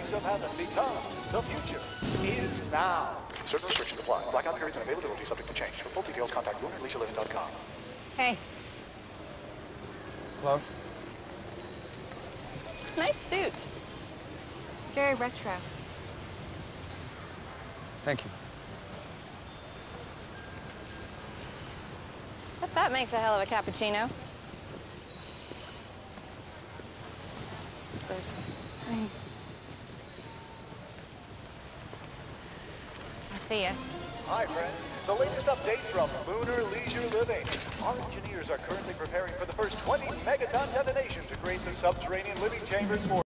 gates of heaven because the future is now. Certain restrictions apply. Blackout periods and availability subject to change. For full details, contact lunarleisureLiving.com. Hey. Hello? Nice suit. Very retro. Thank you. Bet that makes a hell of a cappuccino. I'll see ya. Hi, friends. The latest update from Lunar Leisure Living. Our engineers are currently preparing for the first 20 megaton detonation to create the subterranean living chambers for